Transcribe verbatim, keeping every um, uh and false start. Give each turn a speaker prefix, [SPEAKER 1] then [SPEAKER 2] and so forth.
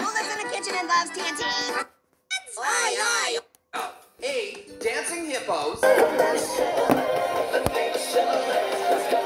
[SPEAKER 1] lives in a kitchen and loves T N T?
[SPEAKER 2] Aye, aye. Eight dancing hippos.